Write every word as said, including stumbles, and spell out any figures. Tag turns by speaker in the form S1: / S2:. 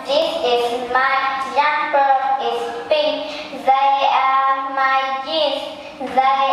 S1: This is my jumper. It's pink. They are my jeans. They